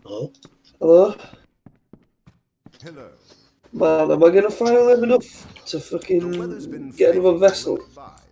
Oh, hello? Hello. Man, am I gonna finally have enough to The weather's been fucking get another favourable vessel? by.